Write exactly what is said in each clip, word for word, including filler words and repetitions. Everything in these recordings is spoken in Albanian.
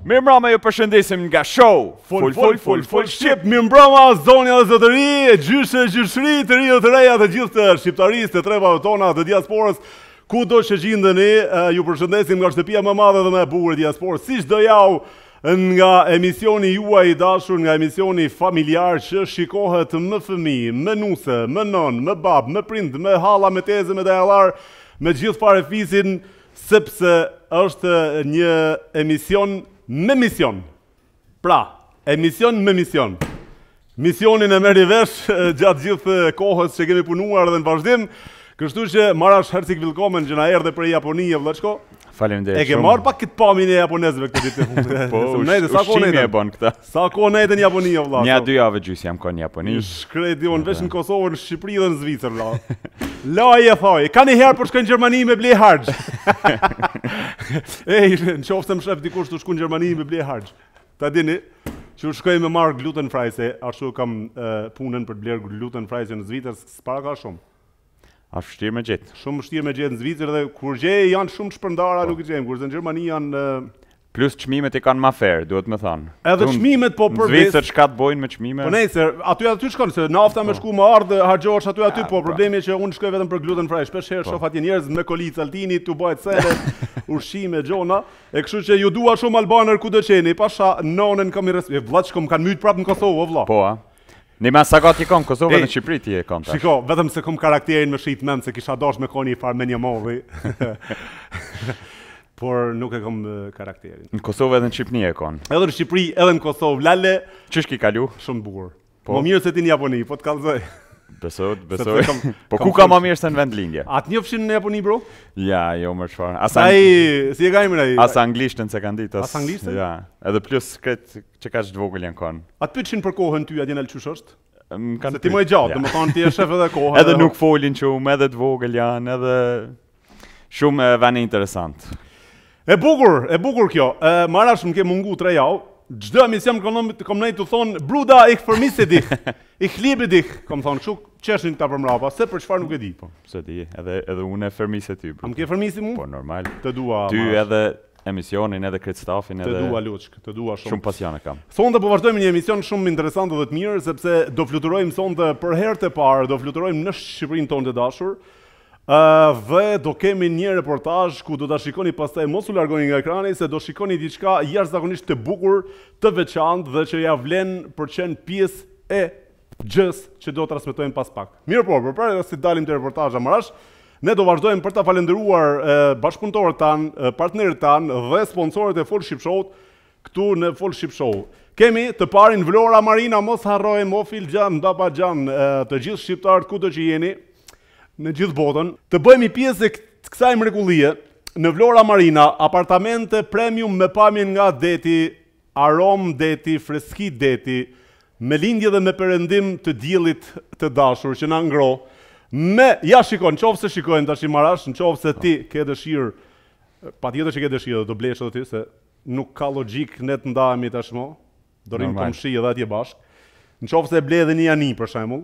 Mirëmbrëma, ju përshëndesim nga show Fol, fol, fol, fol, shqip, mirëmbrëma, zonja dhe zotëri, gjyshe, gjyshri, të ri dhe të reja të gjithë të shqiptarisë, të trebave tona, të diasporës, ku do që gjindëni, ju përshëndesim nga shtëpia më madhe dhe më e bukur e diasporës, si çdo javë nga emisioni juaj i dashur, nga emisioni familjar që shikohet më fëmijë, më nuse, më non, më bab, më prind, më halla, më teze, më dajallar, me gjithë fare fisin, sepse është një emision me mision. Pra, emision me mision. Misionin e merri vesh gjatë gjithë kohës që kemi punuar dhe në vazhdim, kështu që Marash Hercik Willkommen që na erdhe për Japonijë, vëllachko. Faleminderit. E ke marrë pak këtë pamjen e japonezëve këtë ditë. Po, ushqimi e bën këta. Sa kohë nejtë në Japonijë, vëlla? Një dy javë gjys jam kënë në Japoni. Shkreti unë vesh në Kosovë, në Shqipëri dhe në Zvicër, vëlla. Laj e thoj, ka një herë për shkoj në Gjermani me ble harxh. Ej, në qoftë se më shef dikush të shku në Gjermani me ble harxh. Ta dini, që u shkoj me marrë gluten fry, se ashtu kam punën për të blerë gluten fry në Zvicër, s'para ka shumë. A vështirë me gjetë. Shumë vështirë me gjetë në Zvicër dhe kur gjej janë shumë shpërndara, nuk i gjejmë, kurse në Gjermani janë plus çmimet e kanë më fair, duhet më thënë. Edhe çmimet po për Zvicër çka të bojnë me çmime? Po nejse, aty aty shkon se nafta më shku më ardh, harxhosh aty aty, po problemi është që unë shkoj vetëm për gluten fry. Shpesh herë shoh atje njerëz me kolicë altini, tu bëhet sele, ushqime xhona, e kështu që ju dua shumë albaner ku do qeni, pasha nonën kam i respekt. Vllaç kom kanë myt prapë në Kosovë, vëlla. Po, a. Në mas sa gati kom Kosovë në Shqipëri ti e kom tash. Shiko, vetëm se kom karakterin më shit mend se kisha dash me koni far me një molli. Por nuk e kom karakterin. Në Kosovë edhe në Shqipëri e kon. Edhe në Shqipëri, edhe në Kosovë, lale. Çish ki kalu? Shumë bukur. Po më mirë se ti në Japoni, po të kallëzoj. Besoj, besoj. Po ku ka më mirë se në vend lindje? Atë njofshin në Japoni, bro? Ja, jo më çfarë. Asa ai, si e ka emrin ai? Asa anglishtën se kanë ditë. Asa anglishtën? Ja, edhe plus kret që ka të vogël janë kon. Atë pyetsin për kohën ty atje në çush është? Se ti më e gjatë, domethënë ti je shef edhe kohë. Edhe nuk folin shumë, edhe të vogël janë, edhe shumë vënë interesant. E bukur, e bukur kjo. Marash më ke mungu tre javë. Çdo emision kam kam nej të thon bruda ich vermisse dich. Ich liebe dich, kam thon kështu çeshin këta për mbrapa, se për çfarë nuk e di. Po, se di, edhe edhe unë e vermisse ty. Am ke vermisse mu? Po normal. Të dua. Ty edhe emisionin edhe këtë stafin edhe. Të dua Luçk, të dua shumë. Shumë pasion e kam. Sonte po vazhdojmë një emision shumë interesant dhe të mirë sepse do fluturojmë sonte për herë të parë, do fluturojmë në Shqipërinë tonë të dashur. Uh, dhe do kemi një reportazh ku do ta shikoni pastaj, mos u largoni nga ekrani se do shikoni diçka jashtëzakonisht të bukur, të veçantë dhe që ja vlen për të qenë pjesë e gjës që do transmetojmë pas pak. Mirë po, përpara se të dalim te reportazha Marash, ne do vazhdojmë për ta falendëruar uh, bashkëpunëtorët tan, uh, partnerët tan dhe sponsorët e Fol Shqip Show këtu në Fol Shqip Show. Kemi të parin Vlora Marina, mos harrojmë Mofil Xhan, Babaxhan, uh, të gjithë shqiptarët kudo që jeni në gjithë botën, të bëhemi pjesë të kësaj mrekullie në Vlora Marina, apartamente premium me pamjen nga deti, aromë deti, freski deti, me lindje dhe me perëndim të diellit të dashur që na ngro. Me, ja shikon, nëse shikojnë tash i Marash, nëse ti ke dëshirë, patjetër që ke dëshirë, do blesh edhe ti se nuk ka logjik ne të ndahemi tashmë, do rrim komshi edhe atje bashkë. Nëse e ble edhe një ani për shembull,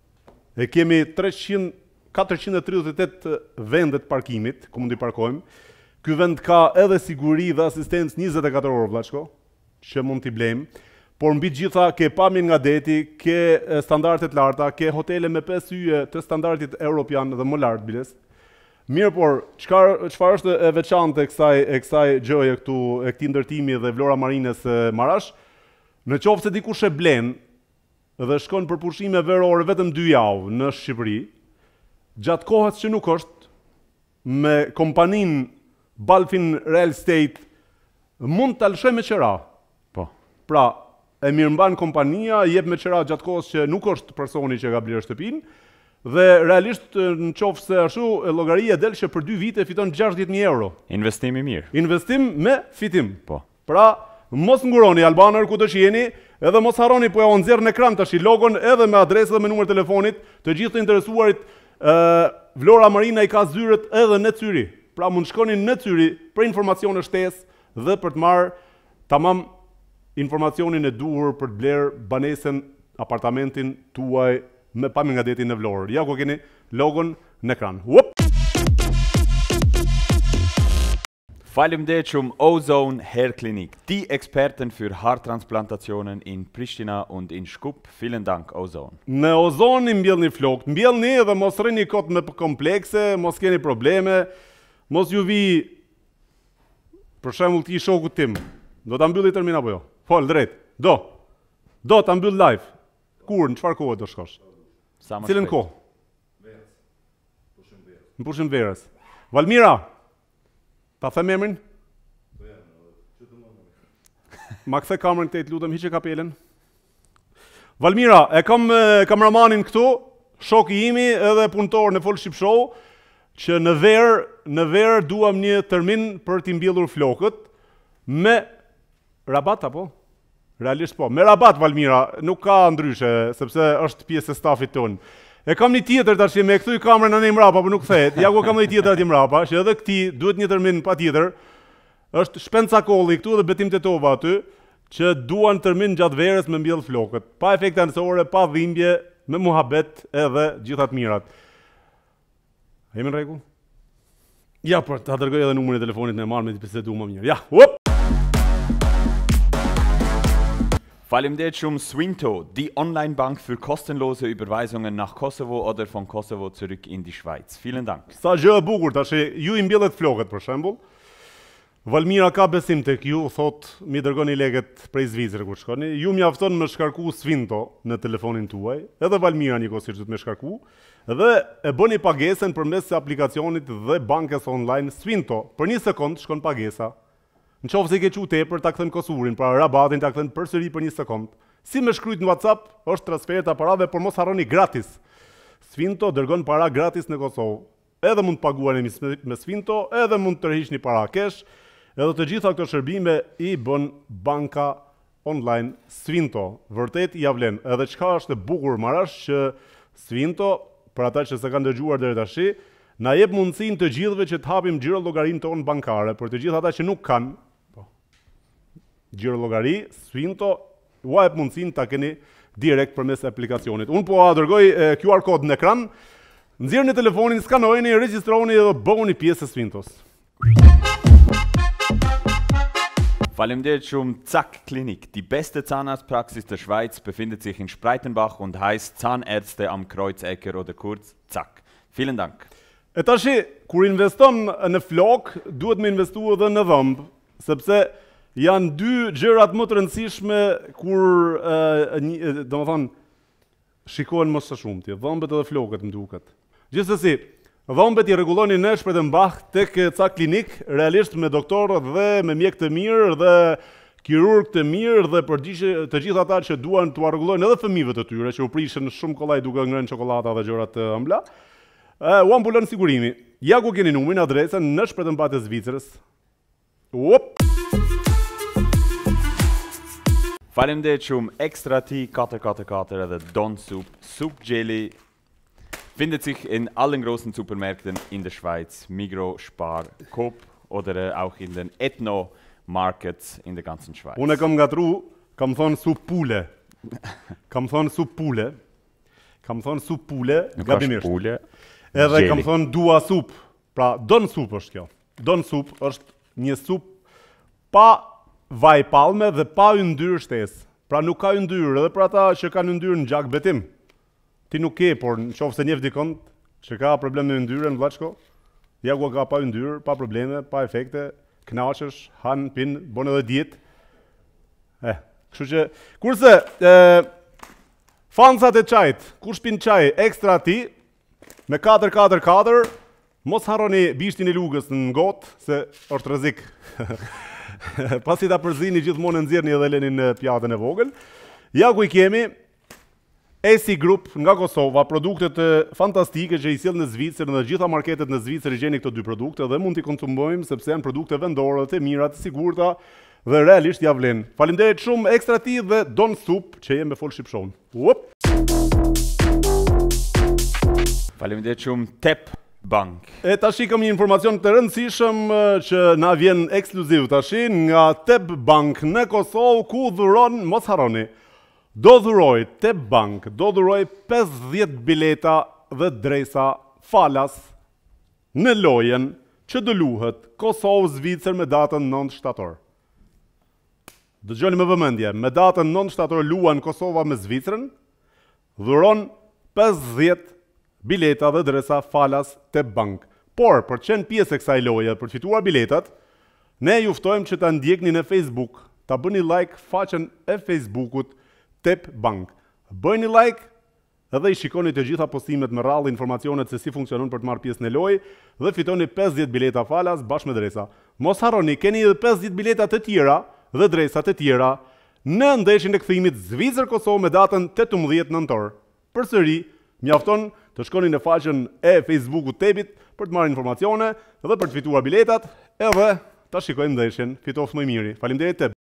e kemi treqind katërqind e tridhjetë e tetë vendet parkimit, ku mund i parkojmë. Ky vend ka edhe siguri dhe asistencë njëzet e katër orë, vllachko, që mund t'i blejmë. Por mbi gjitha ke pamjen nga deti, ke standarde të larta, ke hotele me pesë yje të standardit europian dhe më lart biles. Mirë, por çfarë çfarë është e veçantë e kësaj e kësaj gjëje këtu, e këtij ndërtimi dhe Vlora Marines Marash, në qoftë se dikush e blen dhe shkon për pushime verore vetëm dy javë në Shqipëri, gjatë kohës që nuk është, me kompanin Balfin Real Estate, mund të lëshoj me qëra. Po. Pra, e mirëmban kompania, jep me qëra gjatë kohës që nuk është personi që ka blerë shtëpinë, dhe realisht në qoftë se ashtu, llogaria del që për dy vite fiton gjashtëdhjetë mijë euro. Investim i mirë. Investim me fitim. Po. Pra, mos nguroni albaner ku të jeni, edhe mos harroni po ja nxjerr në ekran tash i logon edhe me adresë dhe me numër telefonit, të gjithë të interesuarit. Uh, Vlora Marina i ka zyrët edhe në Cyri. Pra mund shkoni në Cyri për informacione shtesë dhe për të marrë tamam informacionin e duhur për të blerë banesën, apartamentin tuaj me pamjen nga deti në Vlorë. Ja ku keni logon në ekran. Uop! Faleminderit shumë Ozone Hair Clinic, die Experten für Haartransplantationen in Pristina und in Shkup. Vielen Dank Ozone. Në Ozone i mbjellni flokt, mbjellni dhe mos rrini kot me komplekse, mos keni probleme, mos ju vi, për shembull ti shokut tim, do ta mbylli termin apo jo? Fol drejt. Do. Do ta mbyll live. Kur, në çfarë kohe do shkosh? Sa më Cilën shpejt. kohë? Në pushim verës. Valmira, ta them emrin? Ma kthe kamerën këtej, lutem, hiqe kapelen. Valmira, e kam e, kameramanin këtu, shoku imi edhe punëtor në Full Ship Show, që në verë, në verë duam një termin për t'i mbjellur flokët me rabat apo? Realisht po, me rabat Valmira, nuk ka ndryshe, sepse është pjesë e stafit tonë. E kam një tjetër tash me kthy kamerën anë mrapa, por nuk thehet. Ja ku kam një tjetër aty mrapa, që edhe këti duhet një termin patjetër. Është Shpenca Kolli këtu dhe Betim Tetova aty, që duan termin gjatë verës me mbjell flokët, pa efekte anësore, pa dhimbje, me muhabet edhe gjithat mirat. Jemi në rregull? Ja, por ta dërgoj edhe numrin e telefonit me marrë me të bisedu më mirë. Ja, hop! Faleminderit shumë Swinto, die Online-Bank für kostenlose Überweisungen nach Kosovo oder von Kosovo zurück in die Schweiz. Vielen Dank. Sa gjë e bukur tash, ju i mbjellet flokët për shembull. Valmira ka besim tek ju, thot mi dërgoni lekët prej Zvicrës kur shkoni. Ju mjafton me shkarku Swinto në telefonin tuaj, edhe Valmira njëkohësisht duhet me shkarku, dhe e bëni pagesën përmes aplikacionit dhe bankës online Swinto. Për një sekond shkon pagesa. Në qoftë se ke qu tepër, ta kthen kosurin, pra rabatin ta kthen përsëri për një sekond. Si me shkruajt në WhatsApp, është transfert të parave, por mos harroni gratis. Swinto dërgon para gratis në Kosovë. Edhe mund të paguani me Swinto, edhe mund të tërhiqni para cash, edhe të gjitha këto shërbime i bën banka online Swinto. Vërtet ja vlen. Edhe çka është e bukur marash që Swinto, për ata që s'e kanë dëgjuar deri tash, na jep mundësinë të gjithëve që të hapim xhiro llogarinë tonë bankare, për të gjithë ata që nuk kanë xhiro llogari, Swinto u jep mundësinë ta keni direkt përmes aplikacionit. Unë po a dërgoj e, Q R kod në ekran, nxjerrni telefonin, skanojeni, regjistroni dhe bëhuni pjesë e Swintos. Faleminderit shumë Zack Klinik, die beste Zahnarztpraxis der Schweiz befindet sich in Spreitenbach und heißt Zahnärzte am Kreuzecker oder kurz Zack. Vielen Dank. E tashi, kur investon në flok, duhet me investu edhe në dhëmb, sepse janë dy gjërat më të rëndësishme kur, e, një, do më thonë, shikohen më së shumti, dhëmbët edhe flokët më duket. Gjithsesi, dhëmbët i rregulloni në Shpretëmbach tek Zack Klinik, realisht me doktor dhe me mjek të mirë dhe kirurg të mirë dhe përgjithë të gjithë ata që duan t'u rregullojnë edhe fëmijëve të tyre që u prishën shumë kollaj duke ngrënë çokoladata dhe gjëra të ëmbla. U ambulon sigurimi. Ja ku keni numrin, adresën në Shpretëmbach të Zvicrës. Op! Faleminderit shumë Extra Tea katër katër katër edhe Don Soup Soup Jelly. Findet sich in allen großen Supermärkten in der Schweiz, Migros, Spar, Coop oder auch in den Ethno-Markets in der ganzen Schweiz. Unë e kam ngatru, kam thonë sup pule. Kam thonë sup pule. Kam thonë sup pule, gabimisht. Pule. Edhe Gjeli. kam thonë dua sup. Pra, don sup është kjo. Don sup është një sup pa vaj palme dhe pa yndyrë shtesë. Pra nuk ka yndyrë, edhe për ata që kanë yndyrë në gjak betim. Ti nuk ke, por në qoftë se njeh dikon që ka problem me yndyrën, vllaçko, ja ku ka pa yndyrë, pa probleme, pa efekte, kënaqesh, han, pin, bën edhe dietë. Eh, kështu që kurse e, fansat e çajit, kush pin çaj Extra Tea me katër katër katër, mos harroni bishtin e lugës në gotë, se është rrezik. Pasi ta përzini gjithmonë nxjerrni edhe leni në pjatën e vogël. Ja ku i kemi A C Group nga Kosova, produktet fantastike që i sjell në Zvicër, në gjitha marketet në Zvicër i gjeni këto dy produkte dhe mund t'i konsumojmë sepse janë produkte vendore, të mira, të sigurta dhe realisht ja vlen. Faleminderit shumë Extra Tea dhe Don Soup që jemi me Full Ship Show. Up. Faleminderit shumë Tep Bank. E tashi kam një informacion të rëndësishëm që na vjen ekskluziv tashi nga Tep Bank në Kosovë, ku dhuron, mos harroni, do dhuroj Tep Bank, do dhuroj pesëdhjetë bileta dhe dresa falas në lojën që do luhet Kosovë-Zvicër me datën nëntë shtator. Dëgjoni me vëmendje, me datën nëntë shtator luan Kosova me Zvicrën, dhuron pesëdhjetë bileta dhe dresa falas te bank. Por, për të qenë pjesë e kësaj loje, për të fituar biletat, ne ju ftojmë që ta ndjekni në Facebook, ta bëni like faqen e Facebookut Tep Bank. Bëjni like edhe i shikoni të gjitha postimet me radhë informacionet se si funksionon për të marrë pjesë në lojë dhe fitoni pesëdhjetë bileta falas bashkë me dresa. Mos harroni, keni edhe pesëdhjetë bileta të tjera dhe dresa të tjera në ndeshjen e kthimit Zvicër-Kosovë me datën tetëmbëdhjetë nëntor. Përsëri, mjafton të shkoni në faqen e Facebookut Tepit për të marrë informacione dhe për të fituar biletat edhe ta shikojmë ndeshjen. Fitoft më i miri. Faleminderit Tep.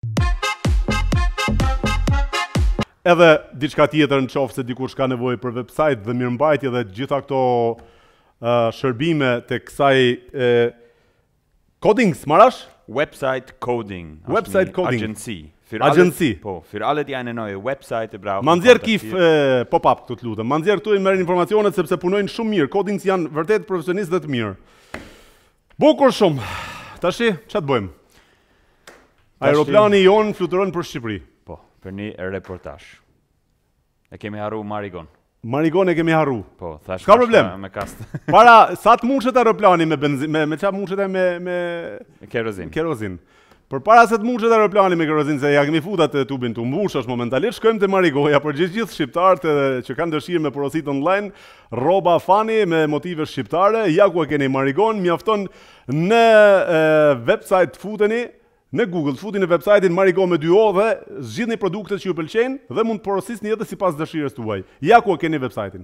Edhe diçka tjetër në qoftë se dikush ka nevojë për website dhe mirëmbajtje dhe gjitha këto uh, shërbime të kësaj uh, coding smarash? Website coding. Website coding. Agency. Agency. Po, för alle die eine neue Website brauchen. Ma nxjerr kif eh, pop-up këtu të lutem. Ma nxjerr këtu i merr informacionet sepse punojnë shumë mirë. Codings janë vërtet profesionistë dhe të mirë. Bukur shumë. Tashi, ç'a të bëjmë? Aeroplani jon fluturon për Shqipëri. Po, për një reportazh. E kemi harru Marigon. Marigon e kemi harru. Po, thash. Ka problem. Me kast. Para sa të mushet aeroplani me benzin, me me ç'a mushet me me me kerozin. Kerozin. Për para se të mushet aeroplani me kerozin, se ja kemi futat të tubin të mbushosh momentalisht, shkojmë te Marigoja për gjithë gjithë shqiptarët që kanë dëshirë me porosit online, rroba fani me motive shqiptare, ja ku e keni Marigon, mjafton në e, website të futeni, në Google të futeni në website-in Marigo me dy o dhe zgjidhni produktet që ju pëlqejnë dhe mund të porosisni edhe sipas dëshirës tuaj. Ja ku e keni website-in.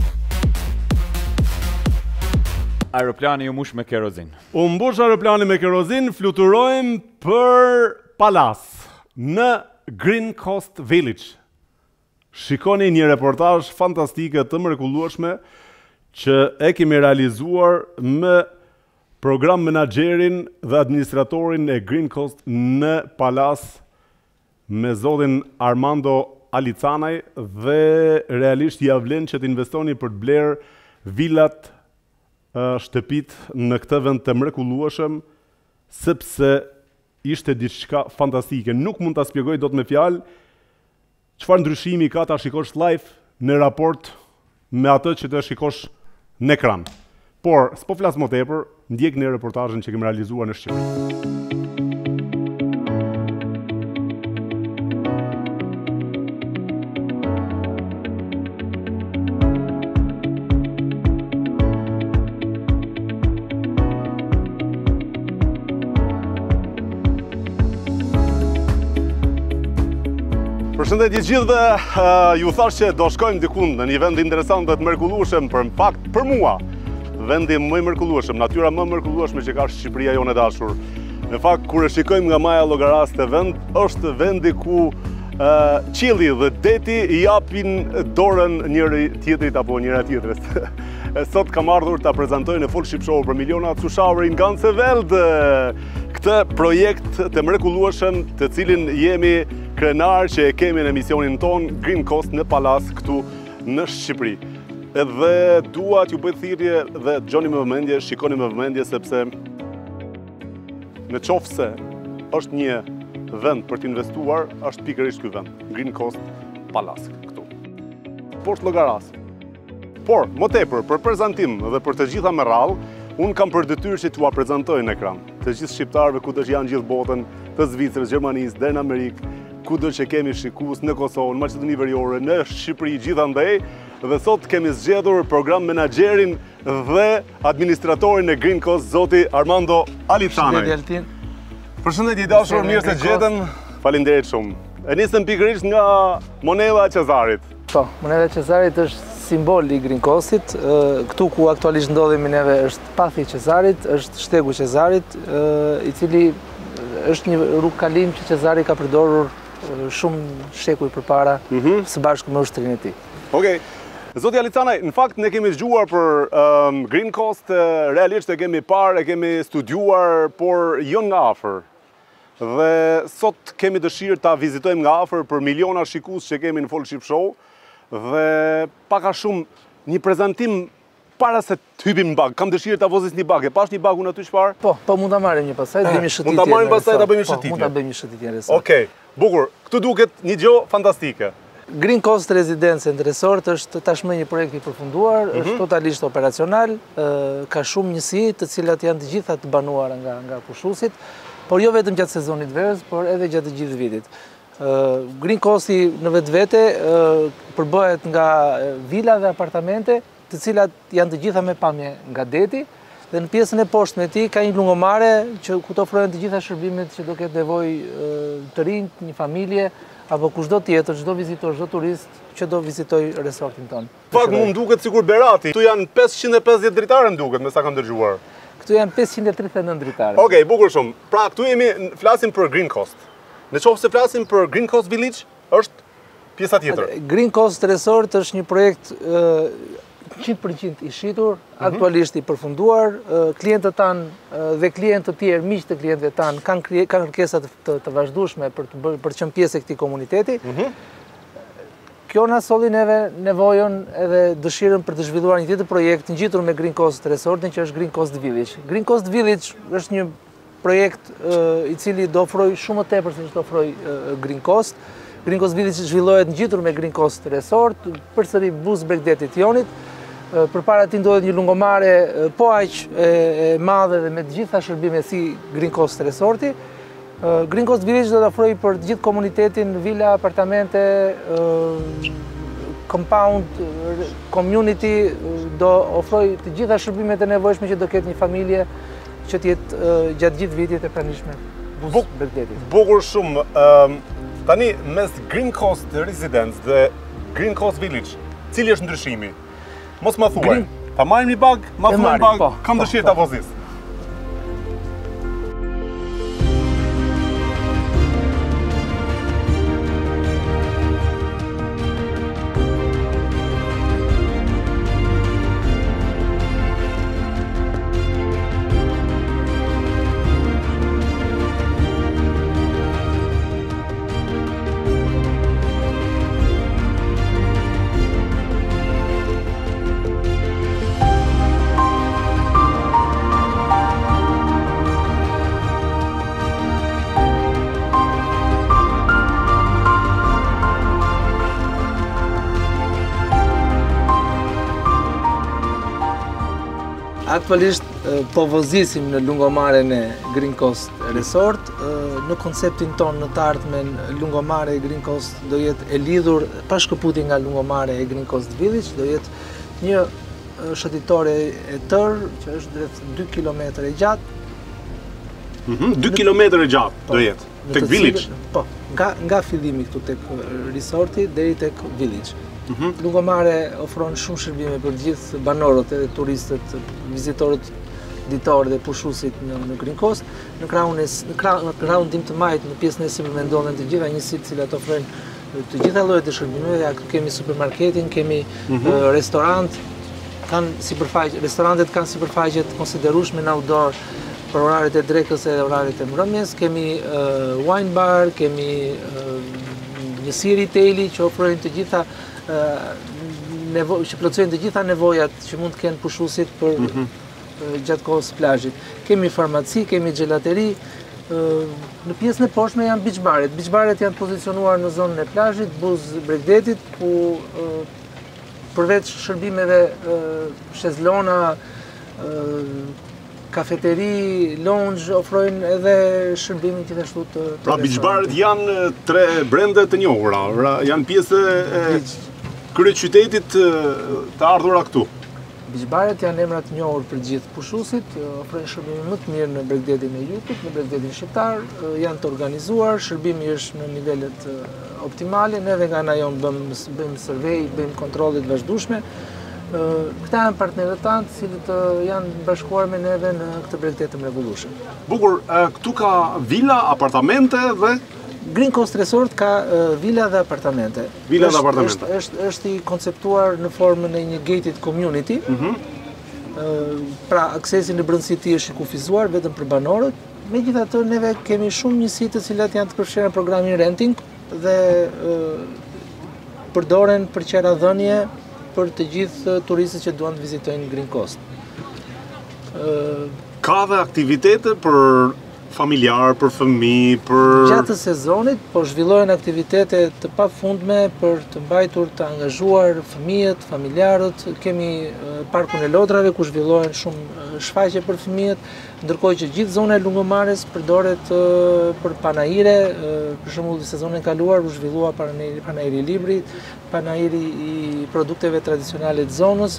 Aeroplani ju mush me kerozin. U mbush aeroplani me kerozin, fluturojmë për Palas në Green Coast Village. Shikoni një reportazh fantastike të mrekullueshme që e kemi realizuar me program menaxherin dhe administratorin e Green Coast në Palas me zotin Armando Alicanaj dhe realisht ja vlen që të investoni për të blerë villat, shtëpit në këtë vend të mrekullueshëm, sepse ishte diçka fantastike. Nuk mund ta shpjegoj dot me fjalë çfarë ndryshimi ka ta shikosh live në raport me atë që të shikosh në ekran. Por, s'po flas më tepër, ndjekni reportazhin që kemi realizuar në Shqipëri. Përshëndetje gjithëve, uh, ju thash që do shkojmë dikund në një vend interesant dhe të mrekullueshëm, për në fakt për mua, vendi më i mrekullueshëm, natyra më mrekullueshme që ka Shqipëria jonë e dashur. Në fakt, kur e shikojmë nga Maja Llogaras të vend, është vendi ku uh, qielli dhe deti i japin dorën njëri tjetrit apo njëra tjetrës. Sot kam ardhur ta prezantoj në Full Ship Show për miliona Zuschauer in ganze Welt këtë projekt të mrekullueshëm, të cilin jemi krenar që e kemi në emisionin ton Green Coast në Palas këtu në Shqipëri. Edhe dua t'ju bëj thirrje dhe dëgjoni me vëmendje, shikoni me vëmendje sepse në qoftë se është një vend për t'investuar, është pikërisht ky vend, Green Coast Palas këtu. Poshtë Llogaras. Por, më tepër, për prezantim dhe për të gjitha me radhë, unë kam për detyrë që t'ua prezantoj në ekran të gjithë shqiptarëve kudo që janë gjithë botën, të Zvicrës, Gjermanisë, deri në Amerikë, kudo që kemi shikues në Kosovë, në Maqedoni Veriore, në Shqipëri gjithandej, dhe sot kemi zgjedhur program menaxherin dhe administratorin e Green Coast, zoti Armando Alicanaj. Përshëndetje Altin. Përshëndetje i dashur, mirë se gjetëm. Faleminderit shumë. E nisëm pikërisht nga monedha e Cezarit. Po, monedha e Cezarit është simbol i Green Coastit. Këtu ku aktualisht ndodhemi neve është pathi i Cezarit, është shtegu i Cezarit, i cili është një rrugë kalim që Cezari ka përdorur shumë shekuj përpara, mm-hmm. së bashku me ushtrinë e tij. Okej. Zoti Alicanaj, në fakt ne kemi dëgjuar për um, Green Coast, realisht e kemi parë, e kemi studiuar, por jo nga afër. Dhe sot kemi dëshirë ta vizitojmë nga afër për miliona shikues që kemi në Full Ship Show dhe pak a shumë një prezantim para se të hypim në bag, kam dëshirë ta vozis një bag. E pash një bagun aty çfarë? Po, po mund ta marrim një pastaj, bëjmë shëtitje. Mund ta marrim pastaj ta bëjmë shëtitje. Po, mund ta bëjmë shëtitje në resort. Okej, bukur. Këtu duket një gjë fantastike. Green Coast Residence and Resort është tashmë një projekt i përfunduar, është totalisht operacional, ka shumë njësi të cilat janë të gjitha të banuara nga nga pushuesit, por jo vetëm gjatë sezonit verës, por edhe gjatë të gjithë vitit. Green Coasti në vetvete përbëhet nga vila dhe apartamente, të cilat janë të gjitha me pamje nga deti, dhe në pjesën e poshtme e tij ka një lungomare që ku të ofrohen të gjitha shërbimet që do ketë nevojë të rinj, një familje apo kushdo tjetër, çdo vizitor, çdo turist që do vizitoj resortin tonë. Fakt mund duket sikur Berati. Këtu janë pesëqind e pesëdhjetë dritare më duket, me sa kam dëgjuar. Këtu janë pesëqind e tridhjetë e nëntë dritare. Okej, bukur shumë. Pra këtu jemi flasim për Green Coast. Në qoftë se flasim për Green Coast Village, është pjesa tjetër. Green Coast Resort është një projekt njëqind përqind i shitur, aktualisht i përfunduar. Klientët tanë dhe klientë të tjerë, miq të klientëve tanë, kanë kërkesa të, të vazhdueshme për të bërë për të qenë pjesë e këtij komuniteti. Kjo na solli neve nevojën edhe dëshirën për të zhvilluar një tjetër projekt ngjitur me Green Coast Resortin, që është Green Coast Village. Green Coast Village është një projekt i cili do ofrojë shumë më tepër se ç'do ofrojë Green Coast. Green Coast Village zhvillohet ngjitur me Green Coast Resort, përsëri buz Bregdetit Jonit. Përpara ti ndodhet një lungomare po aq e madhe dhe me të gjitha shërbimet si Green Coast Resorti. Green Coast Village do të ofrojë për të gjithë komunitetin vila, apartamente, compound, community, do ofrojë të gjitha shërbimet e nevojshme që do ketë një familje që të jetë gjatë gjithë vitit e pranishme buz Bregdetit. Bukur shumë. Tani mes Green Coast Residence dhe Green Coast Village, cili është ndryshimi? Mos më thuaj. Ta marrim një bag, ma thuaj bag, kam dëshirë ta vozis. Aktualisht po vozisim në lungomaren e Green Coast Resort. Në konceptin tonë në të ardhmen, lungomare e Green Coast do jetë e lidhur pa shkëputje nga lungomare e Green Coast Village, do jetë një shëtitore e tërë që është rreth dy kilometra e gjatë. dy kilometra e gjatë do jetë tek Village. Po, nga nga fillimi këtu tek resorti deri tek Village. Lungomare ofron shumë shërbime për gjithë banorët edhe turistët, vizitorët ditor dhe pushuesit në, në Green Coast. Në krahun e në krahun tim të majt, në pjesën e sipërme ndodhen të gjitha njësitë të cilat ofrojnë të gjitha llojet e shërbimeve. Ja, kemi supermarketin, kemi mm -hmm. uh, restorant, kanë sipërfaqe, restorantet kanë sipërfaqe të konsiderueshme në outdoor për oraret e drekës edhe oraret e mbrëmjes. Kemi uh, wine bar, kemi uh, njësi retaili që ofrojnë të gjitha që plotësojnë të gjitha nevojat që mund të kenë pushuesit për mm -hmm. gjatë kohës plazhit. Kemi farmaci, kemi gjelateri. Në pjesën e poshtme janë beach baret. Beach baret janë pozicionuar në zonën e plazhit, buz Bregdetit, ku përveç shërbimeve shezlona, kafeteri, lounge, ofrojnë edhe shërbimin gjithashtu të Pra beach baret janë tre brende të njohura, janë pjesë e kryeqytetit të ardhura këtu. Beach baret janë emra të njohur për gjithë pushuesit, ofrojnë shërbime më të mirë në Bregdetin e Jugut, në Bregdetin shqiptar, janë të organizuar, shërbimi është në nivelet optimale, neve nga ana jon bëjmë bëjmë survey, bëjmë kontrolle të vazhdueshme. Këta janë partnerët tanë, të cilët janë bashkuar me neve në këtë Bregdet të mrekullueshëm. Bukur, këtu ka vila, apartamente dhe Green Coast Resort ka uh, vila dhe apartamente. Vila dhe apartamente. Është, është, është i konceptuar në formën e një gated community. Mm -hmm. uh, pra, aksesi në brendësi ti është i kufizuar vetëm për banorët. Megjithatë, neve kemi shumë njësi të cilat janë të përfshira në programin renting dhe uh, përdoren për qera dhënie për të gjithë turistët që duan të vizitojnë Green Coast. Ka dhe aktivitete për familjar, për fëmijë, për... Gjatë sezonit, po zhvillohen aktivitete të pafundme për të mbajtur të angazhuar fëmijët, familjarët. Kemi parkun e Lodrave ku zhvillohen shumë shfaqje për fëmijët, ndërkohë që gjithë zona e lungëmarrjes përdoret për panaire. Për shembull, në sezonin e kaluar u zhvillua panairi i librit, panairi i produkteve tradicionale të zonës.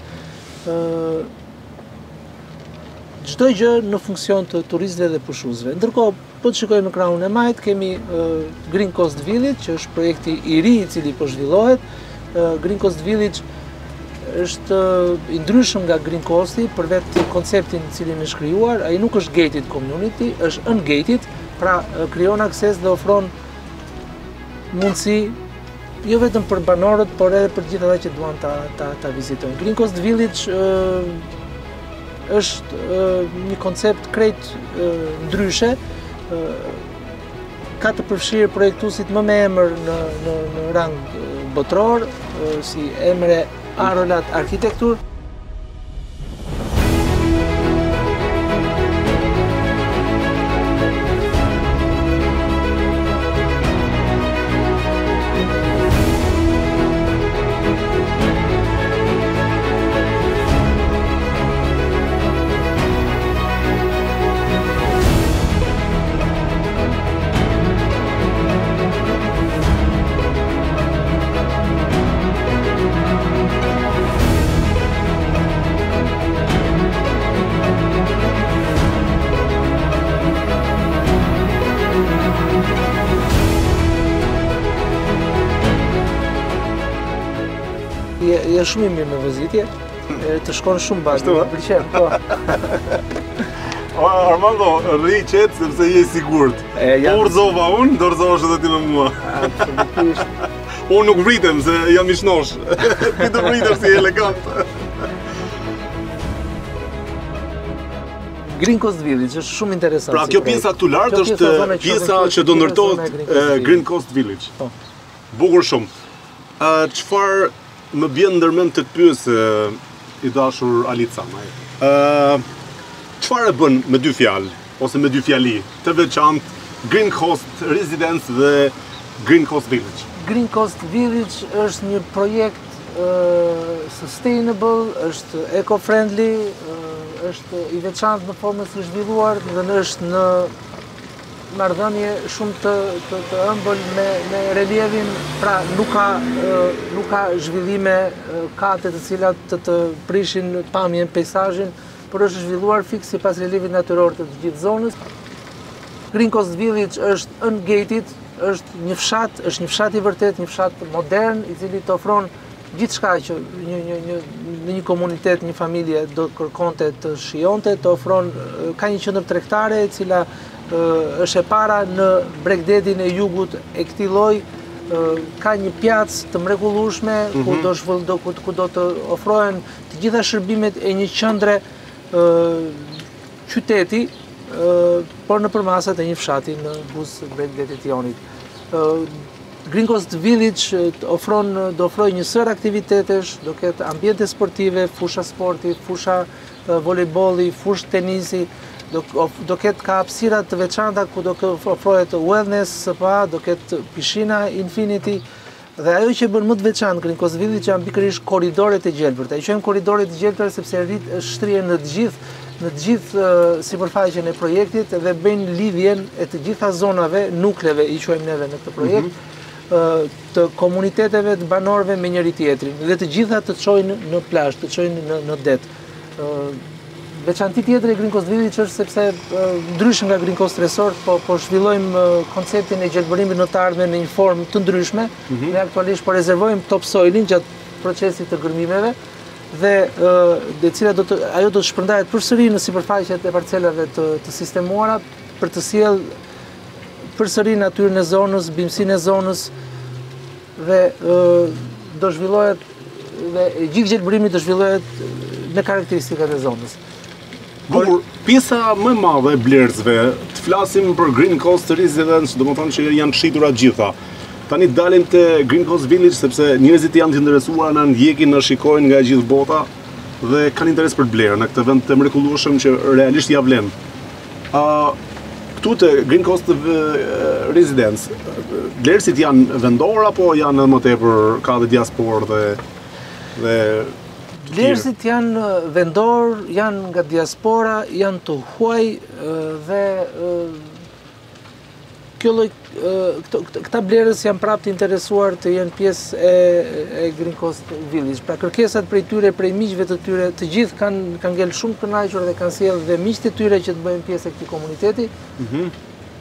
Çdo gjë në funksion të turistëve dhe pushuesve. Ndërkohë, po të shikojmë në krahun e majt, kemi uh, Green Coast Village, që është projekti i ri i cili po zhvillohet. Uh, Green Coast Village është uh, i ndryshëm nga Green Coasti për vetë konceptin i cilin është krijuar. Ai nuk është gated community, është ungated, pra uh, krijon akses dhe ofron mundësi jo vetëm për banorët, por edhe për gjithë ata që duan ta ta, ta vizitojnë. Green Coast Village uh, është uh, një koncept krejt uh, ndryshe, uh, ka të përfshirë projektuesit më me emër në, në, në rang uh, botror, uh, si Emre Arolat Arkitektur. Je shumë i mirë me vëzitje, të shkon shumë bashkë, më pëlqen, po. Armando, rri qetë sepse je sigurt. Po urzova unë, dorëzohesh edhe ti me mua. Absolutisht. Unë nuk vritem se jam i shnosh. Ti të vritesh si elegant. Green Coast Village është shumë interesant. Pra, kjo pjesa këtu lart është pjesa që do ndërtohet Green Coast Village. Bukur shumë. Çfarë më bjen ndërmend të të pyes i dashur Alica. Çfarë e bën me dy fjalë ose me dy fjali të veçantë Green Coast Residence dhe Green Coast Village? Green Coast Village është një projekt uh, sustainable, është eco-friendly, uh, është i veçantë në formën së zhvilluar dhe është në marrëdhënie shumë të, të, të ëmbël me, me relievin, pra nuk ka, uh, nuk ka zhvillime uh, kate të cilat të të prishin pamjen, peizazhin, por është zhvilluar fiks sipas relievit natyror të gjithë zonës. Green Coast Village është ungated, është një fshat, është një fshat i vërtet, një fshat modern, i cili të ofron gjithçka që një, një, një, në një komunitet, një familje do të kërkonte të shijonte, të ofron, ka një qendër tregtare e cila është e para në Bregdetin e jugut e këtij lloji, ka një pjacë të mrekullueshme ku do zhvillo ku, ku do të ofrohen të gjitha shërbimet e një qendre qyteti, por në përmasat e një fshati në buzë Bregdetit Jonit. Green Coast Village ofron, do ofrojë një sër aktivitetesh, do ketë ambiente sportive, fusha sporti, fusha volejbolli, fushë tenisi, do, do ketë ka hapësira të veçanta ku do ofrohet wellness, spa, do ketë pishina Infinity. Dhe ajo që bën më të veçantë Green Coast Village janë pikërisht korridoret e gjelbërta. I quajmë korridoret e gjelbërta sepse rrit shtrihen në të gjithë në të gjithë uh, sipërfaqen e projektit dhe bëjnë lidhjen e të gjitha zonave, nukleve i quajmë neve në këtë projekt, mm-hmm. uh, të komuniteteve të banorëve me njëri tjetrin dhe të gjitha të çojnë në plazh, të çojnë në, në det. Uh, Veçanti tjetër e Green Coast Village është sepse uh, ndryshe nga Green Coast Resort, po, po zhvillojmë uh, konceptin e gjelbërimit në të ardhmen në një formë të ndryshme. Mm-hmm. Ne aktualisht po rezervojmë topsoilin gjatë procesit të gërmimeve dhe uh, dhe cila do të, ajo do të shpërndahet përsëri në sipërfaqet e parcelave të, të sistemuara për të sjell përsëri natyrën e zonës, bimësinë e zonës dhe uh, do zhvillohet dhe gjithë gjelbërimi do zhvillohet me karakteristikat e zonës. Por pjesa më e madhe e blerësve, të flasim për Green Coast Residence, do të thonë që janë shitura gjitha. tani dalim te Green Coast Village sepse njerëzit janë të interesuar, na ndjekin, na shikojnë nga gjithë bota dhe kanë interes për të blerë në këtë vend të mrekullueshëm që realisht ja vlen. Uh, këtu te Green Coast Residence, blerësit janë vendor apo janë më tepër ka dhe diasporë dhe dhe Blerësit janë vendor, janë nga diaspora, janë të huaj dhe kjo lloj këta blerës janë prapë të interesuar të jenë pjesë e, e Green Coast Village. Pra kërkesat prej tyre, prej miqve të tyre, të gjithë kanë kanë ngel shumë kënaqur dhe kanë sjellë dhe miqtë e tyre që të bëjnë pjesë e këtij komuniteti. Mm-hmm.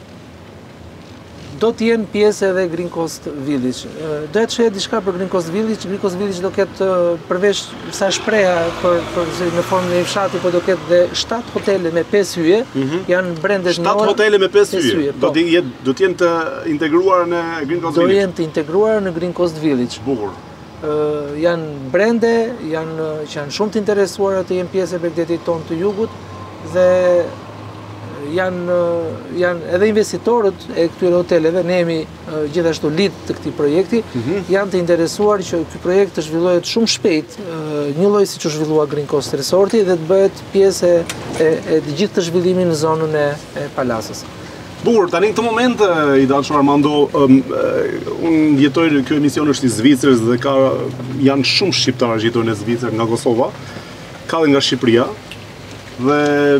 Do të jenë pjesë edhe Green Coast Village. Do të shëhet diçka për Green Coast Village. Green Coast Village do ketë përveç sa shpreha për, për në formën e fshati, po do ketë dhe shtatë hotele me pesë hyje, mm-hmm. janë brendesh në shtatë hotele me pesë hyje. Do po. të jetë do të jenë të integruar në Green Coast do Village. Do jenë të integruar në Green Coast Village. Bukur. Uh, janë brende, janë që janë shumë të interesuara të jenë pjesë e Begdetit tonë të jugut dhe janë, janë edhe investitorët e këtyre hoteleve, ne jemi uh, gjithashtu lidh të këtij projekti, mm-hmm. janë të interesuar që ky projekt të zhvillohet shumë shpejt, uh, një lloj siç u zhvillua Green Coast Resorti dhe të bëhet pjesë e, e, e të gjithë të zhvillimit në zonën e, e Palasës. Bukur, tani në këtë moment, i dashur Armando, um, unë jetoj në kjo emision është i Zvicrës dhe ka, janë shumë shqiptarë që jetojnë në Zvicër nga Kosova, ka dhe nga Shqipëria, dhe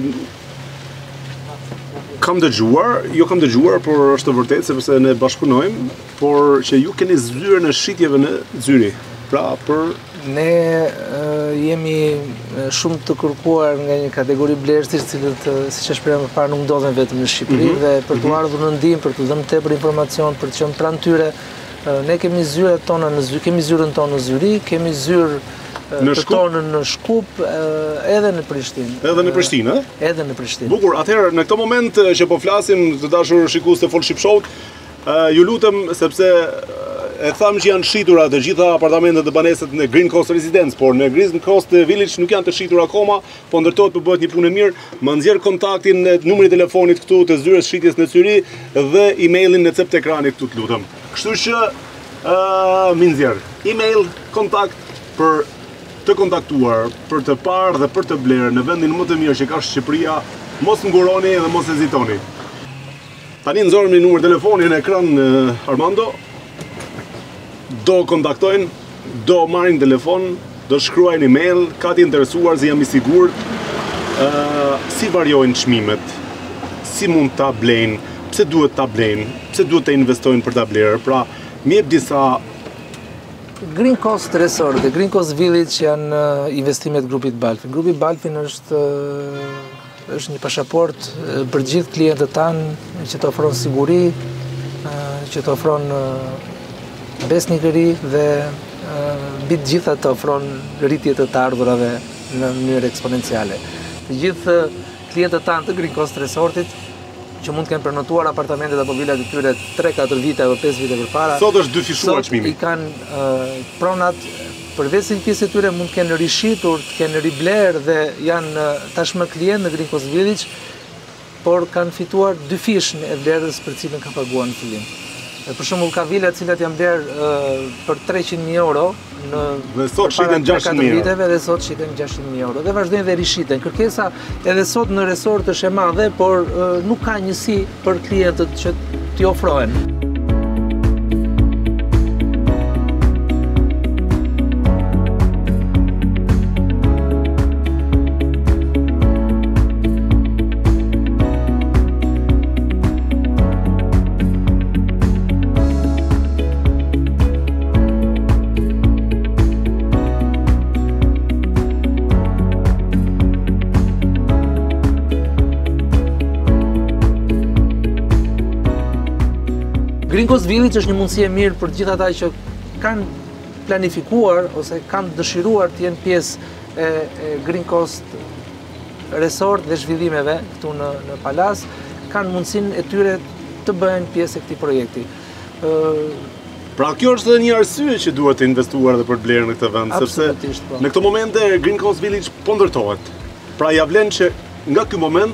kam dëgjuar, jo kam dëgjuar, por është të vërtet sepse ne bashkëpunojmë, por që ju keni zyrën e shitjeve në Zyri. Pra, për ne uh, jemi shumë të kërkuar nga një kategori blerësish, cilët siç e shprehëm më parë nuk ndodhen vetëm në Shqipëri, mm-hmm. dhe për të ardhur në ndihmë, për të dhënë tepër informacion, për të qenë pranë tyre, uh, ne kemi zyrat tona në Zyri, kemi zyrën tonë në Zyri, kemi zyrë në të tonën në Shkup, edhe në Prishtinë. Edhe në Prishtinë, ë? Edhe në Prishtinë. Bukur, atëherë në këtë moment që po flasim, të dashur shikues të Folship Show-t, ju lutem sepse e thamë që janë shitura të gjitha apartamentet dhe banesat në Green Coast Residence, por në Green Coast Village nuk janë të shitur akoma, po ndërtohet për bëhet një punë mirë, më nxjerr kontaktin në numrin e telefonit këtu të zyrës shitjes në Zyri dhe emailin në cep të ekranit këtu, të lutem. Kështu që uh, më nxjerr email, kontakt për të kontaktuar, për të parë dhe për të blerë në vendin më të mirë që ka Shqipëria, mos nguroni dhe mos hezitoni. Tani nxorëm një numër telefoni në ekran, Armando. Do kontaktojnë, do marrin telefon, do shkruajnë email, ka të interesuar, se jam i sigurt, uh, si varjojnë çmimet, si mund ta blejnë, pse duhet ta blejnë, pse duhet të investojnë për ta blerë. Pra, më jep disa Green Coast Resort dhe Green Coast Village janë investimet grupit Balfin. Grupi Balfin është, është një pasaport për gjithë klientët tanë që të ofron siguri, që të ofron besnikëri dhe mbi të gjitha të ofron rritje të të ardhurave në mënyrë eksponenciale. Të gjithë klientët tanë të Green Coast Resortit që mund të kenë përnotuar apartamentet apo vilat e tyre tre katër vite apo pesë vite përpara. Sot është dyfishuar çmimi. I kanë uh, pronat përveç se një pjesë e tyre mund të kenë rishitur, të kenë ribler dhe janë uh, tashmë klient në Green Coast Village, por kanë fituar dy fish e vlerës për cilën kanë paguar në fillim. Për shembull ka vila të cilat janë bler uh, për treqind mijë euro në dhe sot shiten gjashtëdhjetë mijë viteve dhe sot shiten gjashtëdhjetë mijë euro dhe vazhdojnë dhe rishiten. Kërkesa edhe sot në resort është e madhe, por uh, nuk ka njësi për klientët që t'i ofrohen. Green Coast Village është një mundësi e mirë për gjithë ata që kanë planifikuar ose kanë dëshiruar të jenë pjesë e, e Green Coast Resort dhe zhvillimeve këtu në, në Palas, kanë mundësinë e tyre të bëhen pjesë e këtij projekti. Ë Pra kjo është edhe një arsye që duhet të investuar dhe për të blerë në këtë vend, sepse po. në këtë moment Green Coast Village po ndërtohet. Pra ja vlen që nga ky moment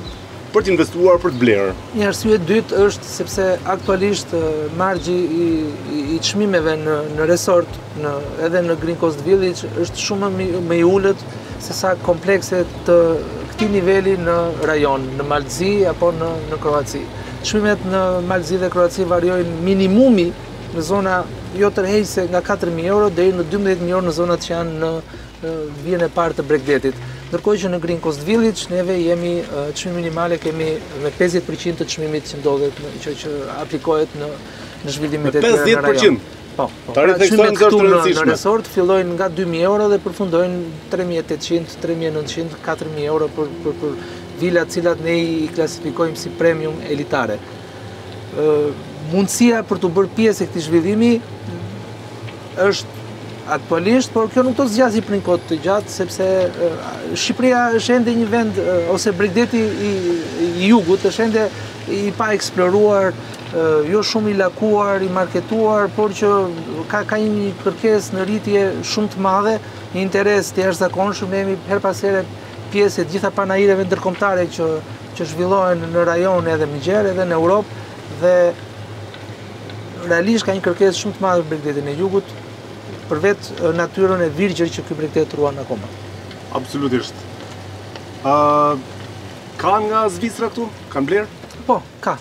për të investuar, për të blerë? Një arsye dytë është sepse aktualisht margji i, i, i çmimeve në, në resort, në, edhe në Green Coast Village, është shumë më, më i ulët se sa komplekse të këtij niveli në rajon, në Malzi apo në, në Kroaci. Çmimet në Malzi dhe Kroaci variojnë minimumi në zona jo tërheqëse nga katër mijë euro deri në dymbëdhjetë mijë euro në zonat që janë në, në vijën e parë të Bregdetit. Ndërkohë që në Green Coast Village neve jemi çmim minimale kemi me pesëdhjetë përqind të çmimit që ndodhet që, që aplikohet në në zhvillimet e tjera në rajon. Po, po. Pra, çmimet këtu në, në resort fillojnë nga dy mijë euro dhe përfundojnë tre mijë e tetëqind, tre mijë e nëntëqind, katër mijë euro për, për, për vilat cilat ne i klasifikojmë si premium elitare. Ë, mundësia për të bërë pjesë e këtij zhvillimi është aktualisht, por kjo nuk do të zgjasë për një kohë të gjatë, sepse uh, Shqipëria është ende një vend, uh, ose Bregdeti i, i jugut, është ende i pa eksploruar, uh, jo shumë i lakuar, i marketuar, por që ka, ka një kërkesë në rritje shumë të madhe, një interes të jashtëzakonshëm, ne jemi her pas here pjesë e të gjitha panajireve ndërkombëtare që, që zhvillohen në rajon edhe në Gjerë, edhe në Europë, dhe realisht ka një kërkesë shumë të madhe në Bregdetin e jugut, për vetë natyrën e virgjër që ky bregdet ruan akoma. Absolutisht. Uh, ka nga Zvicra këtu? Kanë blerë? Po, ka.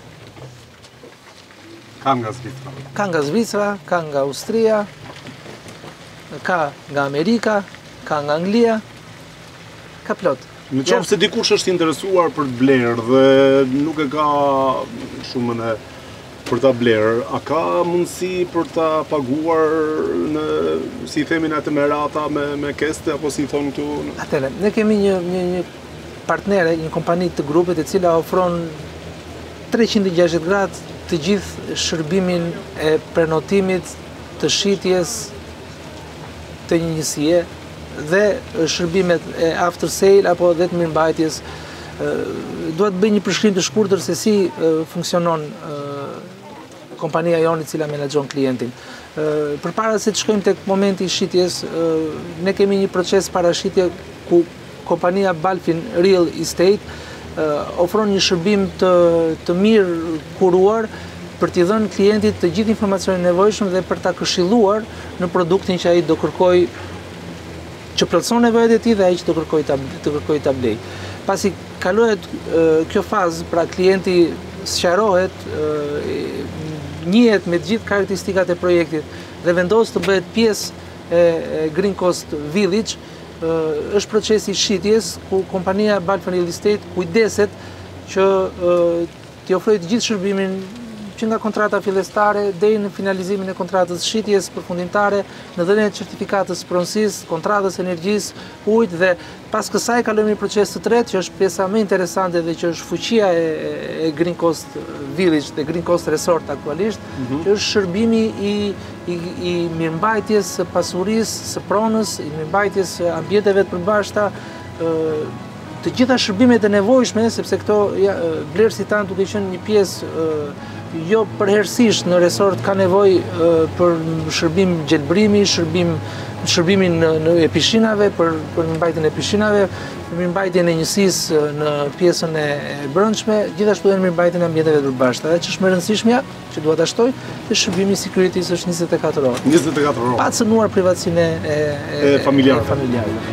Ka nga Zvicra. Ka nga Zvicra, ka nga Austria, ka nga Amerika, ka nga Anglia, ka plot. Në qoftë se dikush është interesuar për të blerë dhe nuk e ka shumën e për ta blerë, a ka mundësi për ta paguar në, si themin atë me rata, me, me keste, apo si thonë këtu? Atëre, ne kemi një, një, një partnere, një kompani të grupit e cila ofron treqind e gjashtëdhjetë gradë të gjithë shërbimin e prenotimit, të shitjes, të një njësie dhe shërbimet e after sale apo dhe të mirëmbajtjes. Duhet bëj një përshkrim të shkurtër se si funksionon kompania jonë i cila menaxhon klientin. Përpara se të shkojmë tek momenti i shitjes, ne kemi një proces parashitje ku kompania Balfin Real Estate ofron një shërbim të, të mirë kuruar për t'i dhënë klientit të gjithë informacionin e nevojshëm dhe për ta këshilluar në produktin që ai do kërkoj, që plotëson nevojat e tij dhe ai që do kërkoj ta të kërkoj ta blej. Pasi kalohet kjo fazë, pra klienti sqarohet, njihet me të gjithë karakteristikat e projektit dhe vendos të bëhet pjesë e Green Coast Village, është procesi i shitjes ku kompania Balfin Real Estate kujdeset që t'i ofrojë të gjithë shërbimin që nga kontrata fillestare deri në finalizimin e kontratës shitjes përfundimtare, në dhënien e certifikatës pronësisë, kontratës energjisë, ujit, dhe pas kësaj kalojmë në proces të tretë, që është pjesa më interesante dhe që është fuqia e, e Green Coast Village dhe Green Coast Resort aktualisht, mm-hmm. që është shërbimi i, i, i mirëmbajtjes së pasurisë, së pronës, i mirëmbajtjes së ambienteve të përbashkëta, të gjitha shërbimet e nevojshme, sepse këto ja, blerësit tanë duke qenë një pjesë jo përherësisht në resort ka nevojë për shërbim gjelbrimi, shërbim shërbimin në, në e pishinave, për, për mirëmbajtjen e pishinave, për mirëmbajtjen e njësisë në pjesën e brendshme, gjithashtu edhe mirëmbajtjen e ambienteve të përbashkëta. Dhe që është më e rëndësishmja, që dua ta shtoj, është shërbimi securities është njëzet e katër orë. njëzet e katër orë. Pa të cënuar privatësinë e, e, e familjarëve. E familjarëve.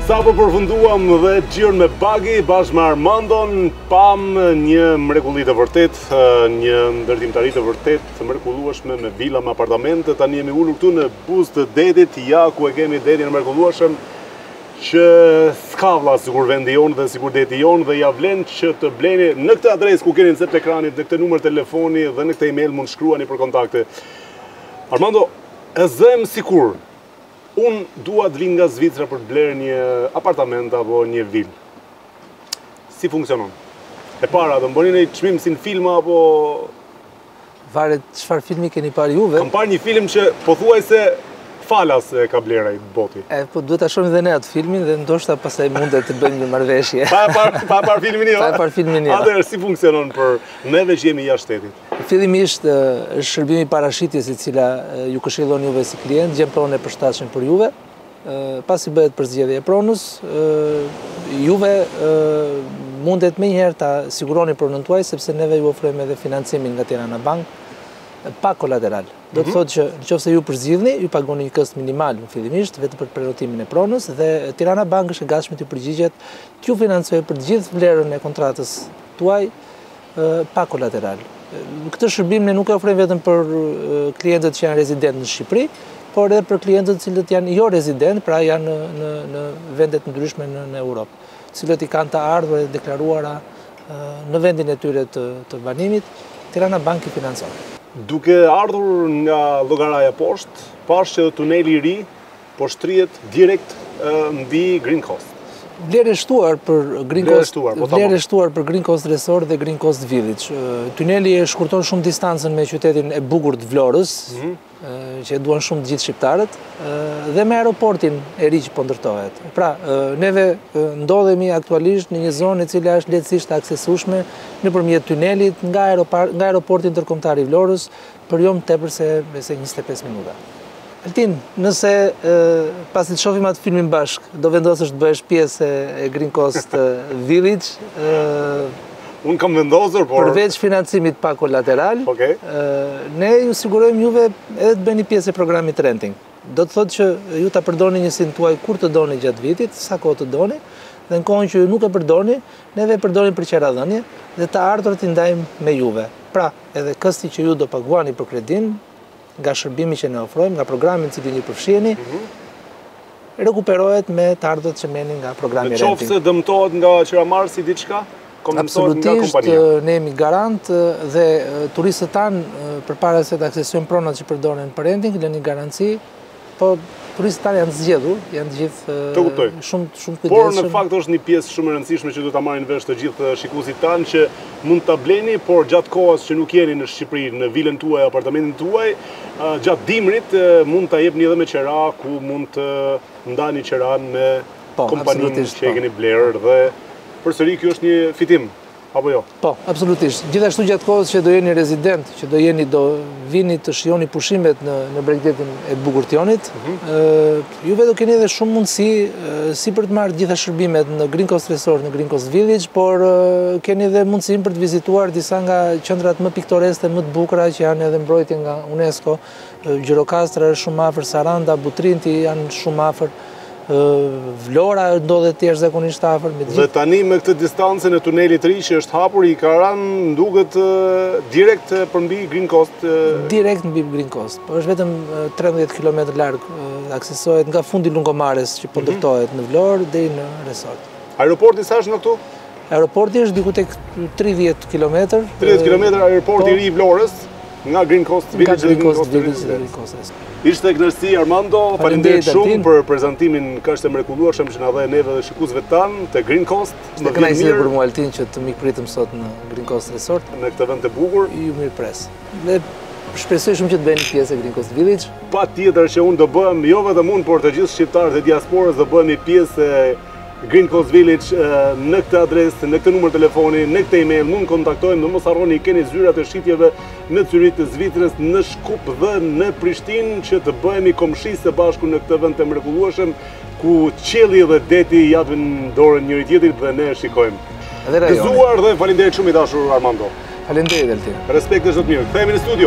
Sa po përfunduam dhe xhiron me Bagi bashkë me Armandon, pam një mrekulli të vërtet, një ndërtimtari të vërtet, të mrekullueshme me villa, me apartamente. Tani jemi ulur këtu në buzë të detit, ja ku e kemi detin e mrekullueshëm, që s'ka vlla sikur vendi jonë dhe sikur deti jonë, dhe ja vlen që të bleni në këtë adresë ku keni në cep të ekranit, në këtë numër telefoni dhe në këtë email mund shkruani për kontakte. Armando, e zëm sikur unë dua të vinë nga Zvicra për të blerë një apartament apo një vilë. Si funksionon? E para, do mboni një çmim si në film apo... Varet çfarë filmi keni parë juve? Kam parë një film që pothuajse falas e ka blerë ai boti. E, po duhet ta shohim edhe ne atë filmin dhe ndoshta pastaj mundet të bëjmë një marrëveshje. Pa e parë pa par filmin jo? Pa e parë filmin jo. Atëherë si funksionon për neve që jemi jashtë shtetit? Fillimisht është shërbimi parashitjes i cila ju këshillon juve si klient, gjen pronë e përshtatshme për juve. Pasi bëhet përzgjedhja e pronës, juve mundet menjëherë ta siguroni pronën tuaj sepse neve ju ofrojmë edhe financimin nga Tirana Bank pa kolateral. Do të thotë që nëse ju përzgjidhni, ju pagoni një kost minimal në fillimisht vetëm për prenotimin e pronës dhe Tirana Bank është e gatshme të përgjigjet të ju financojë për të gjithë vlerën e kontratës tuaj pa kolateral. Këtë shërbim ne nuk e ofrojmë vetëm për klientët që janë rezident në Shqipëri, por edhe për klientët cilët janë jo rezident, pra janë në, në, në vendet ndryshme në, në Europë, cilët i kanë të ardhur e deklaruara në vendin e tyre të, të banimit, Tirana Bank i financon. Duke ardhur nga llogaraja poshtë, pash që tuneli i ri po shtrihet direkt mbi Green Coast. Vlerë e shtuar për Green Coast, po vlerë e shtuar për Green Coast Resort dhe Green Coast Village. Tuneli e shkurton shumë distancën me qytetin e bukur të Vlorës, mm -hmm. që e duan shumë të gjithë shqiptarët, dhe me aeroportin e ri që po ndërtohet. Pra, neve ndodhemi aktualisht në një zonë e cila është lehtësisht aksesueshme nëpërmjet tunelit nga aeroport, nga aeroporti ndërkombëtar i Vlorës për jo më tepër se njëzet e pesë minuta. Altin, nëse pasi të shohim atë filmin bashk, do vendosësh të bëhesh pjesë e Green Coast Village. Unë kam vendosur, por... Përveç financimit pa kolateral, okay. Ne ju sigurojmë juve edhe të bëni pjesë e programit renting. Do të thotë që ju ta përdorni njësin tuaj kur të doni gjatë vitit, sa kohë të doni, dhe në kohën që ju nuk e përdorni, neve e përdorni për qeradhënie dhe të ardhurat i ndajmë me juve. Pra, edhe kësti që ju do paguani për kredin, nga shërbimi që ne ofrojmë, nga programin që një përfshiheni, mm -hmm. rekuperohet me të ardhët që merrni nga programi renting. Në qoftë se dëmtohet nga qiramarrësi diçka, absolutisht, ne jemi garant dhe turistët tanë përpara se të aksesojnë pronat që përdoren për renting, lënë një garanci, po turistët tanë janë zgjedhur, janë të gjithë shumë shumë kujdesshëm. Por në fakt është një pjesë shumë e rëndësishme që duhet ta marrin vesh të gjithë shikuesit tanë që mund ta bleni, por gjatë kohës që nuk jeni në Shqipëri, në vilën tuaj, apartamentin tuaj, gjatë dimrit mund ta jepni edhe me qera, ku mund të ndani qeran me kompaninë që e keni blerë dhe përsëri kjo është një fitim, apo jo? Po, absolutisht. Gjithashtu gjatë kohës që do jeni rezident, që do jeni do vini të shijoni pushimet në, në Bregdetin e bukur të Jonit, mm -hmm. juve do keni edhe shumë mundësi si për të marrë gjitha shërbimet në Green Coast Resort, në Green Coast Village, por keni edhe mundësinë për të vizituar disa nga qendrat më piktoreske, më të bukura që janë edhe mbrojtje nga UNESCO. Gjirokastra është shumë afër, Saranda, Butrinti janë shumë afër. Vlora ndodhet të jashtëzakonisht afër. Dhe tani me këtë distancën e tunelit ri që është hapur, i ka rënë duket direkt përmbi Green Coast. Direkt mbi Green Coast, por është vetëm tridhjetë kilometra larg, aksesohet nga fundi lungomares që po ndërtohet në Vlorë deri në resort. Aeroporti sa është në këtu? Aeroporti është diku tek tridhjetë kilometra. tridhjetë kilometra aeroporti i ri i Vlorës nga Green Coast Village dhe Green Coast Village. Ishte kënaqësi Armando, faleminderit shumë për prezantimin kaq të mrekullueshëm që na dhe neve dhe shikuesve tanë të Green Coast. Në kënaqësi për mua Altin që të mikpritëm sot në Green Coast Resort. Në këtë vend të bukur. Ju mirëpres. Ne shpresoj shumë që të bëheni pjesë e Green Coast Village. Patjetër që unë do bëhem, jo vetëm unë, por të gjithë shqiptarët e diasporës do bëhemi pjesë e Green Coast Village në këtë adresë, në këtë numër telefoni, në këtë email, mund kontaktojmë, dhe mos harroni keni zyrat e shitjeve në Zyrich të Zvicrës, në Shkup dhe në Prishtinë që të bëhemi komshi së bashku në këtë vend të mrekullueshëm ku qielli dhe deti japin dorën njëri tjetrit dhe ne shikojmë. Gëzuar dhe faleminderit shumë i dashur Armando. Faleminderit Altin. Respekt është të mirë. Kthehemi në studio.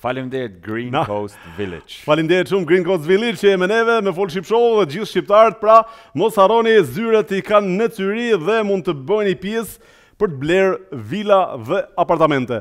Faleminderit Green Na. Coast Village. Faleminderit shumë Green Coast Village që je me neve me Full Ship Show dhe gjithë shqiptarët, pra mos harroni, zyrët i kanë në Cyri dhe mund të bëni pjesë për të blerë vila dhe apartamente.